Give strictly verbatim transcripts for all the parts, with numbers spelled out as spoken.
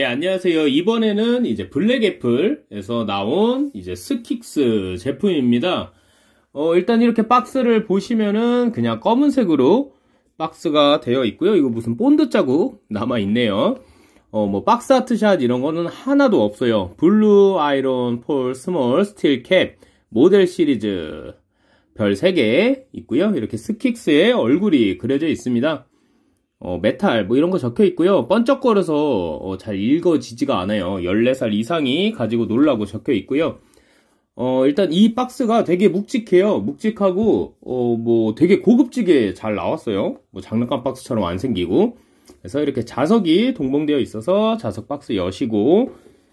네, 안녕하세요. 이번에는 이제 블랙애플에서 나온 이제 스킥스 제품입니다. 어, 일단 이렇게 박스를 보시면은 그냥 검은색으로 박스가 되어 있고요. 이거 무슨 본드 자국 남아 있네요. 어, 뭐 박스 아트샷 이런 거는 하나도 없어요. 블루 아이론 폴 스몰 스틸 캡 모델 시리즈 별 세 개 있고요. 이렇게 스킥스의 얼굴이 그려져 있습니다. 어, 메탈 뭐 이런 거 적혀 있고요. 번쩍거려서 어, 잘 읽어지지가 않아요. 열네 살 이상이 가지고 놀라고 적혀 있고요. 어, 일단 이 박스가 되게 묵직해요. 묵직하고 어, 뭐 되게 고급지게 잘 나왔어요. 뭐 장난감 박스처럼 안 생기고. 그래서 이렇게 자석이 동봉되어 있어서 자석 박스 여시고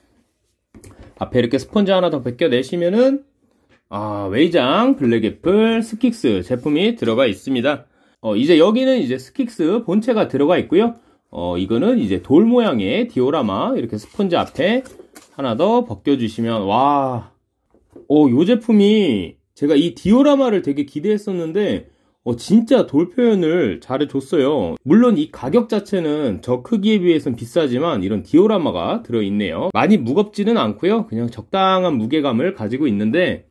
앞에 이렇게 스펀지 하나 더 벗겨내시면은 아, 웨이장 블랙애플 스킥스 제품이 들어가 있습니다. 어, 이제 여기는 이제 스킥스 본체가 들어가 있고요. 어, 이거는 이제 돌 모양의 디오라마 이렇게 스펀지 앞에 하나 더 벗겨주시면 와, 어, 요 제품이 제가 이 디오라마를 되게 기대했었는데 어, 진짜 돌 표현을 잘해줬어요. 물론 이 가격 자체는 저 크기에 비해서는 비싸지만 이런 디오라마가 들어있네요. 많이 무겁지는 않고요. 그냥 적당한 무게감을 가지고 있는데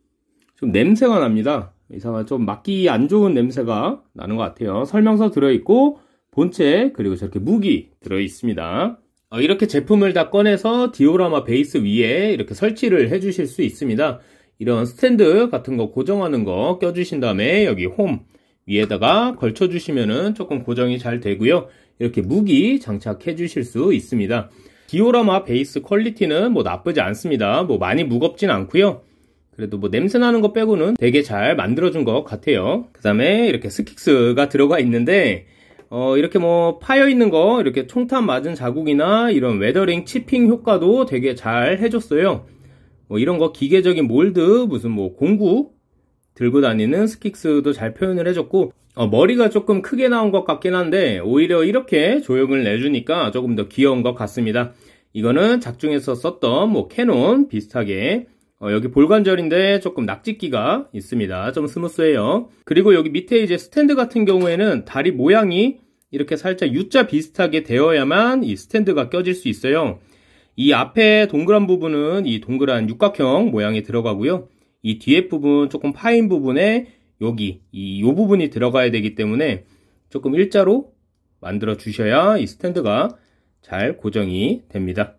좀 냄새가 납니다. 이상한 좀 맡기 안 좋은 냄새가 나는 것 같아요. 설명서 들어있고 본체 그리고 저렇게 무기 들어있습니다. 어, 이렇게 제품을 다 꺼내서 디오라마 베이스 위에 이렇게 설치를 해 주실 수 있습니다. 이런 스탠드 같은 거 고정하는 거 껴주신 다음에 여기 홈 위에다가 걸쳐 주시면은 조금 고정이 잘 되고요. 이렇게 무기 장착해 주실 수 있습니다. 디오라마 베이스 퀄리티는 뭐 나쁘지 않습니다. 뭐 많이 무겁진 않고요. 그래도 뭐 냄새 나는 거 빼고는 되게 잘 만들어준 것 같아요. 그 다음에 이렇게 스킥스가 들어가 있는데 어 이렇게 뭐 파여 있는 거 이렇게 총탄 맞은 자국이나 이런 웨더링 치핑 효과도 되게 잘 해줬어요. 뭐 이런 거 기계적인 몰드 무슨 뭐 공구 들고 다니는 스킥스도 잘 표현을 해줬고 어 머리가 조금 크게 나온 것 같긴 한데 오히려 이렇게 조형을 내주니까 조금 더 귀여운 것 같습니다. 이거는 작중에서 썼던 뭐 캐논 비슷하게 어, 여기 볼관절인데 조금 낙짓기가 있습니다. 좀 스무스해요. 그리고 여기 밑에 이제 스탠드 같은 경우에는 다리 모양이 이렇게 살짝 U자 비슷하게 되어야만 이 스탠드가 껴질 수 있어요. 이 앞에 동그란 부분은 이 동그란 육각형 모양이 들어가고요. 이 뒤에 부분 조금 파인 부분에 여기 이 요 부분이 들어가야 되기 때문에 조금 일자로 만들어 주셔야 이 스탠드가 잘 고정이 됩니다.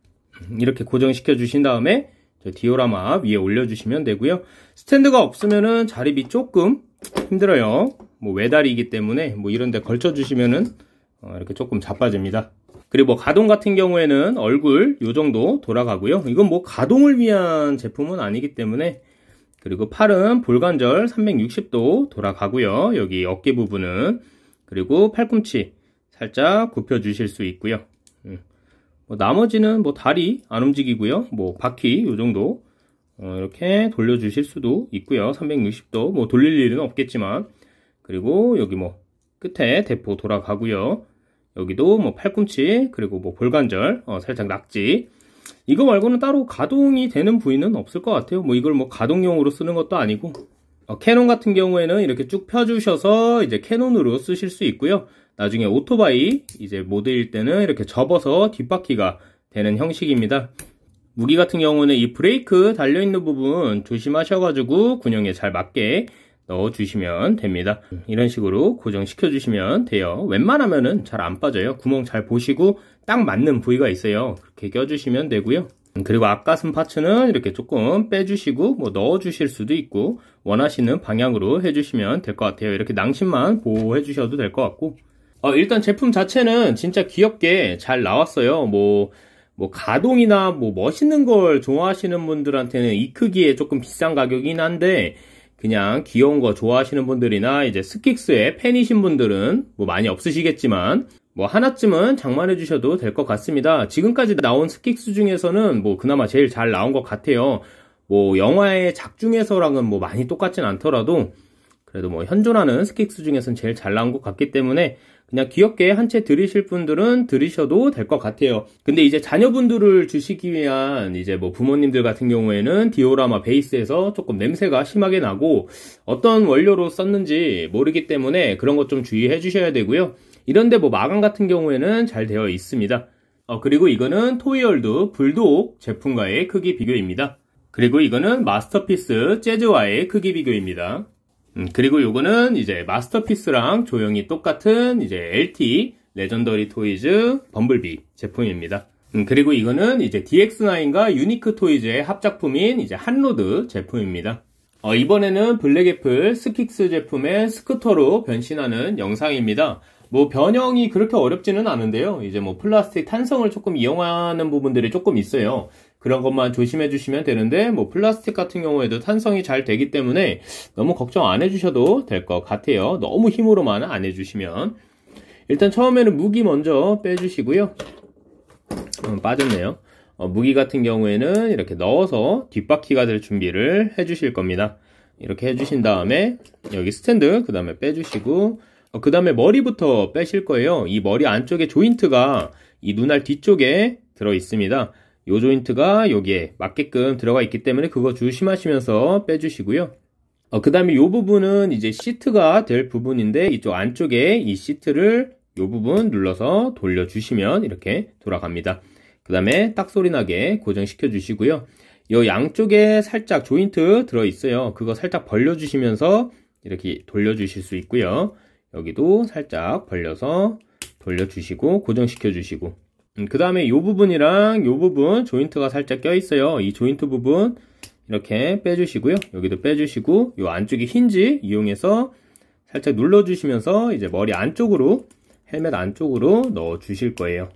이렇게 고정시켜 주신 다음에 디오라마 위에 올려주시면 되고요. 스탠드가 없으면은 자립이 조금 힘들어요. 뭐 외다리이기 때문에 뭐 이런데 걸쳐주시면은 어 이렇게 조금 자빠집니다. 그리고 뭐 가동 같은 경우에는 얼굴 요 정도 돌아가고요. 이건 뭐 가동을 위한 제품은 아니기 때문에 그리고 팔은 볼관절 삼백육십 도 돌아가고요. 여기 어깨 부분은 그리고 팔꿈치 살짝 굽혀 주실 수 있고요. 음. 뭐 나머지는 뭐 다리 안 움직이고요. 뭐 바퀴 요 정도 어 이렇게 돌려주실 수도 있고요. 삼백육십 도 뭐 돌릴 일은 없겠지만 그리고 여기 뭐 끝에 대포 돌아가고요. 여기도 뭐 팔꿈치 그리고 뭐 볼관절 어 살짝 낙지 이거 말고는 따로 가동이 되는 부위는 없을 것 같아요. 뭐 이걸 뭐 가동용으로 쓰는 것도 아니고 어 캐논 같은 경우에는 이렇게 쭉 펴주셔서 이제 캐논으로 쓰실 수 있고요. 나중에 오토바이 이제 모드일 때는 이렇게 접어서 뒷바퀴가 되는 형식입니다. 무기 같은 경우는 이 브레이크 달려있는 부분 조심하셔가지고 군용에 잘 맞게 넣어주시면 됩니다. 이런 식으로 고정시켜 주시면 돼요. 웬만하면은 잘 안 빠져요. 구멍 잘 보시고 딱 맞는 부위가 있어요. 그렇게 껴주시면 되고요. 그리고 앞가슴 파츠는 이렇게 조금 빼주시고 뭐 넣어주실 수도 있고 원하시는 방향으로 해주시면 될 것 같아요. 이렇게 낭심만 보호해 주셔도 될 것 같고 어, 일단 제품 자체는 진짜 귀엽게 잘 나왔어요. 뭐, 뭐, 가동이나 뭐, 멋있는 걸 좋아하시는 분들한테는 이 크기에 조금 비싼 가격이긴 한데, 그냥 귀여운 거 좋아하시는 분들이나 이제 스킥스의 팬이신 분들은 뭐 많이 없으시겠지만, 뭐, 하나쯤은 장만해 주셔도 될 것 같습니다. 지금까지 나온 스킥스 중에서는 뭐, 그나마 제일 잘 나온 것 같아요. 뭐, 영화의 작중에서랑은 뭐, 많이 똑같진 않더라도, 그래도 뭐 현존하는 스킥스 중에서는 제일 잘 나온 것 같기 때문에 그냥 귀엽게 한 채 들이실 분들은 들이셔도 될 것 같아요. 근데 이제 자녀분들을 주시기 위한 이제 뭐 부모님들 같은 경우에는 디오라마 베이스에서 조금 냄새가 심하게 나고 어떤 원료로 썼는지 모르기 때문에 그런 것 좀 주의해 주셔야 되고요. 이런데 뭐 마감 같은 경우에는 잘 되어 있습니다. 어, 그리고 이거는 토이월드 불독 제품과의 크기 비교입니다. 그리고 이거는 마스터피스 재즈와의 크기 비교입니다. 음, 그리고 요거는 이제 마스터피스랑 조형이 똑같은 이제 엘티 레전더리 토이즈 범블비 제품입니다. 음, 그리고 이거는 이제 디엑스 나인과 유니크 토이즈의 합작품인 이제 한로드 제품입니다. 어, 이번에는 블랙애플 스킥스 제품의 스쿠터로 변신하는 영상입니다. 뭐 변형이 그렇게 어렵지는 않은데요. 이제 뭐 플라스틱 탄성을 조금 이용하는 부분들이 조금 있어요. 그런 것만 조심해 주시면 되는데 뭐 플라스틱 같은 경우에도 탄성이 잘 되기 때문에 너무 걱정 안 해주셔도 될 것 같아요. 너무 힘으로만 안 해주시면. 일단 처음에는 무기 먼저 빼주시고요. 음, 빠졌네요. 어, 무기 같은 경우에는 이렇게 넣어서 뒷바퀴가 될 준비를 해주실 겁니다. 이렇게 해주신 다음에 여기 스탠드 그 다음에 빼주시고 어, 그 다음에 머리부터 빼실 거예요. 이 머리 안쪽에 조인트가 이 눈알 뒤쪽에 들어 있습니다. 이 조인트가 여기에 맞게끔 들어가 있기 때문에 그거 조심하시면서 빼주시고요. 어, 그 다음에 이 부분은 이제 시트가 될 부분인데 이쪽 안쪽에 이 시트를 이 부분 눌러서 돌려주시면 이렇게 돌아갑니다. 그 다음에 딱 소리 나게 고정시켜 주시고요. 이 양쪽에 살짝 조인트 들어 있어요. 그거 살짝 벌려주시면서 이렇게 돌려주실 수 있고요. 여기도 살짝 벌려서 돌려주시고 고정시켜 주시고 음, 그 다음에 이 부분이랑 이 부분 조인트가 살짝 껴 있어요. 이 조인트 부분 이렇게 빼주시고요. 여기도 빼주시고 이 안쪽에 힌지 이용해서 살짝 눌러주시면서 이제 머리 안쪽으로 헬멧 안쪽으로 넣어 주실 거예요.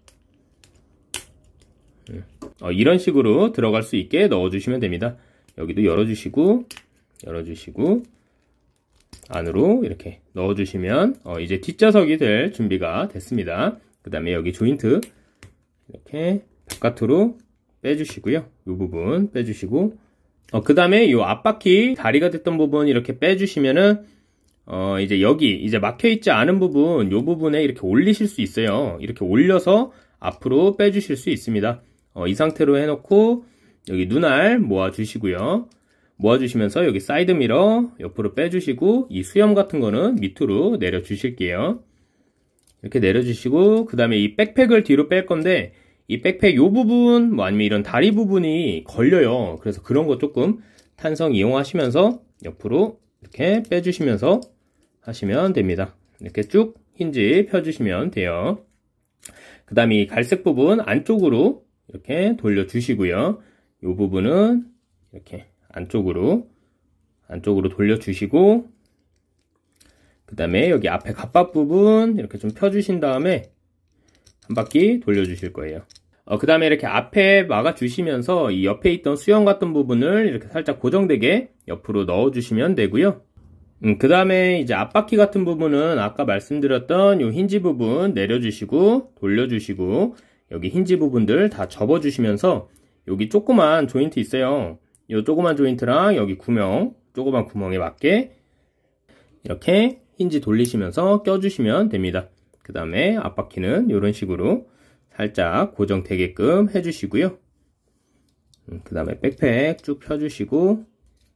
어, 이런 식으로 들어갈 수 있게 넣어 주시면 됩니다. 여기도 열어주시고 열어주시고 안으로 이렇게 넣어주시면 어, 이제 뒷좌석이 될 준비가 됐습니다. 그 다음에 여기 조인트 이렇게 바깥으로 빼주시고요. 이 부분 빼주시고 어, 그 다음에 이 앞바퀴 다리가 됐던 부분 이렇게 빼주시면은 어, 이제 여기 이제 막혀있지 않은 부분 이 부분에 이렇게 올리실 수 있어요. 이렇게 올려서 앞으로 빼주실 수 있습니다. 어, 이 상태로 해놓고 여기 눈알 모아주시고요. 모아주시면서 여기 사이드 미러 옆으로 빼주시고 이 수염 같은 거는 밑으로 내려주실게요. 이렇게 내려주시고 그 다음에 이 백팩을 뒤로 뺄 건데 이 백팩 요 부분 뭐 아니면 이런 다리 부분이 걸려요. 그래서 그런 거 조금 탄성 이용하시면서 옆으로 이렇게 빼주시면서 하시면 됩니다. 이렇게 쭉 힌지 펴주시면 돼요. 그 다음에 이 갈색 부분 안쪽으로 이렇게 돌려주시고요. 이 부분은 이렇게 안쪽으로 안쪽으로 돌려주시고 그 다음에 여기 앞에 갑바 부분 이렇게 좀 펴주신 다음에 한 바퀴 돌려주실 거예요. 어, 그 다음에 이렇게 앞에 막아주시면서 이 옆에 있던 수영 같은 부분을 이렇게 살짝 고정되게 옆으로 넣어주시면 되고요. 음, 그 다음에 이제 앞바퀴 같은 부분은 아까 말씀드렸던 이 힌지 부분 내려주시고 돌려주시고 여기 힌지 부분들 다 접어주시면서 여기 조그만 조인트 있어요. 이 조그만 조인트랑 여기 구멍, 조그만 구멍에 맞게 이렇게 힌지 돌리시면서 껴주시면 됩니다. 그 다음에 앞바퀴는 이런 식으로 살짝 고정되게끔 해주시고요. 음, 그 다음에 백팩 쭉 펴주시고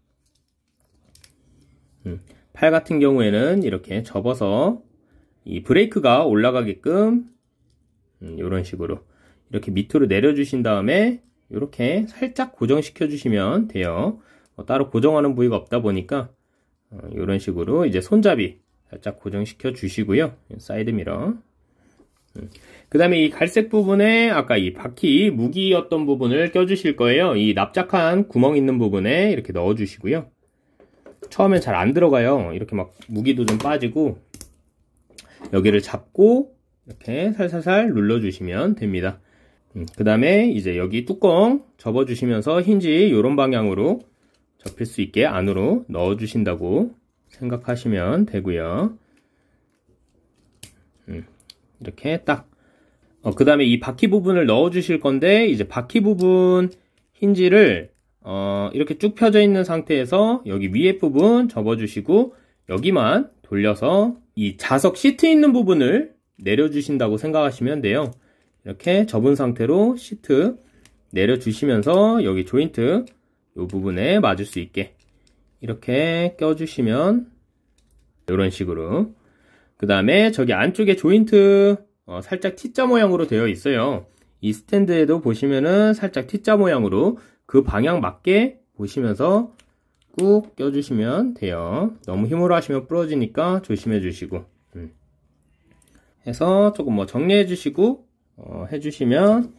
음, 팔 같은 경우에는 이렇게 접어서 이 브레이크가 올라가게끔 음, 이런 식으로 이렇게 밑으로 내려주신 다음에 이렇게 살짝 고정시켜 주시면 돼요. 어, 따로 고정하는 부위가 없다 보니까 어, 이런 식으로 이제 손잡이 살짝 고정시켜 주시고요. 사이드 미러. 음. 그 다음에 이 갈색 부분에 아까 이 바퀴 무기였던 부분을 껴주실 거예요. 이 납작한 구멍 있는 부분에 이렇게 넣어 주시고요. 처음엔 잘 안 들어가요. 이렇게 막 무기도 좀 빠지고 여기를 잡고 이렇게 살살살 눌러 주시면 됩니다. 음, 그 다음에 이제 여기 뚜껑 접어 주시면서 힌지 이런 방향으로 접힐 수 있게 안으로 넣어 주신다고 생각하시면 되고요. 음, 이렇게 딱 어, 그 다음에 이 바퀴 부분을 넣어 주실 건데 이제 바퀴 부분 힌지를 어, 이렇게 쭉 펴져 있는 상태에서 여기 위에 부분 접어 주시고 여기만 돌려서 이 좌석 시트 있는 부분을 내려 주신다고 생각하시면 돼요. 이렇게 접은 상태로 시트 내려주시면서 여기 조인트 이 부분에 맞을 수 있게 이렇게 껴주시면 이런 식으로 그 다음에 저기 안쪽에 조인트 어, 살짝 T자 모양으로 되어 있어요. 이 스탠드에도 보시면은 살짝 T자 모양으로 그 방향 맞게 보시면서 꾹 껴주시면 돼요. 너무 힘으로 하시면 부러지니까 조심해 주시고 음. 해서 조금 뭐 정리해 주시고 어, 해주시면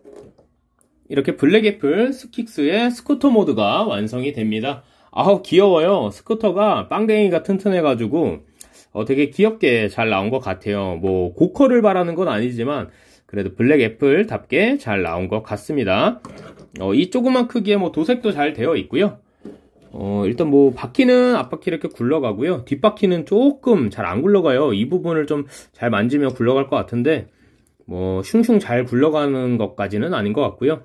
이렇게 블랙 애플 스킥스의 스쿠터 모드가 완성이 됩니다. 아우 귀여워요. 스쿠터가 빵댕이가 튼튼해가지고 어, 되게 귀엽게 잘 나온 것 같아요. 뭐 고퀄을 바라는 건 아니지만 그래도 블랙 애플답게 잘 나온 것 같습니다. 어, 이 조그만 크기에 뭐 도색도 잘 되어 있고요. 어, 일단 뭐 바퀴는 앞바퀴 이렇게 굴러가고요. 뒷바퀴는 조금 잘 안 굴러가요. 이 부분을 좀 잘 만지면 굴러갈 것 같은데 뭐 슝슝 잘 굴러가는 것까지는 아닌 것 같고요.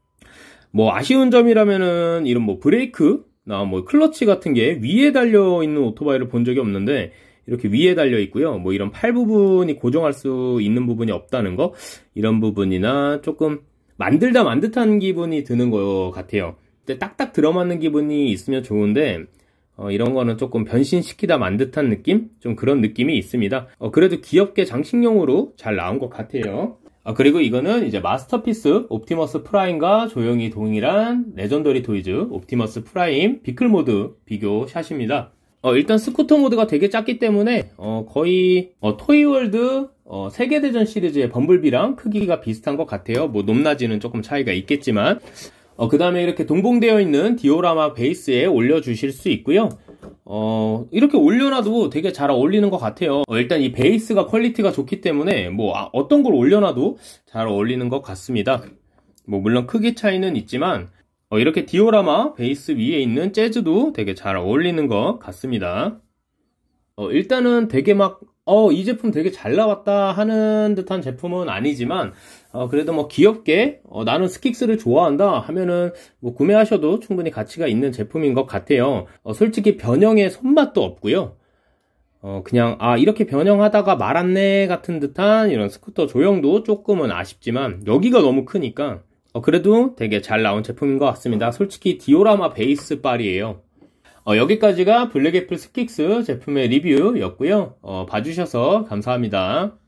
뭐 아쉬운 점이라면은 이런 뭐 브레이크나 뭐 클러치 같은 게 위에 달려 있는 오토바이를 본 적이 없는데 이렇게 위에 달려 있고요. 뭐 이런 팔 부분이 고정할 수 있는 부분이 없다는 거, 이런 부분이나 조금 만들다 만 듯한 기분이 드는 것 같아요. 근데 딱딱 들어맞는 기분이 있으면 좋은데 어, 이런 거는 조금 변신시키다 만 듯한 느낌? 좀 그런 느낌이 있습니다. 어, 그래도 귀엽게 장식용으로 잘 나온 것 같아요. 아, 그리고 이거는 이제 마스터피스 옵티머스 프라임과 조용히 동일한 레전더리 토이즈 옵티머스 프라임 비클 모드 비교 샷입니다. 어, 일단 스쿠터 모드가 되게 작기 때문에 어, 거의 어, 토이월드 어, 세계대전 시리즈의 범블비랑 크기가 비슷한 것 같아요. 뭐 높낮이는 조금 차이가 있겠지만 어, 그 다음에 이렇게 동봉되어 있는 디오라마 베이스에 올려주실 수 있고요. 어, 이렇게 올려놔도 되게 잘 어울리는 것 같아요. 어, 일단 이 베이스가 퀄리티가 좋기 때문에 뭐 아, 어떤 걸 올려놔도 잘 어울리는 것 같습니다. 뭐 물론 크기 차이는 있지만 어, 이렇게 디오라마 베이스 위에 있는 재즈도 되게 잘 어울리는 것 같습니다. 어, 일단은 되게 막 어, 이 제품 되게 잘 나왔다 하는 듯한 제품은 아니지만 어, 그래도 뭐 귀엽게 어, 나는 스킥스를 좋아한다 하면은 뭐 구매하셔도 충분히 가치가 있는 제품인 것 같아요. 어, 솔직히 변형의 손맛도 없고요. 어, 그냥 아 이렇게 변형하다가 말았네 같은 듯한 이런 스쿠터 조형도 조금은 아쉽지만 여기가 너무 크니까 어, 그래도 되게 잘 나온 제품인 것 같습니다. 솔직히 디오라마 베이스 빨이에요. 어, 여기까지가 블랙 애플 스킥스 제품의 리뷰였고요. 어, 봐주셔서 감사합니다.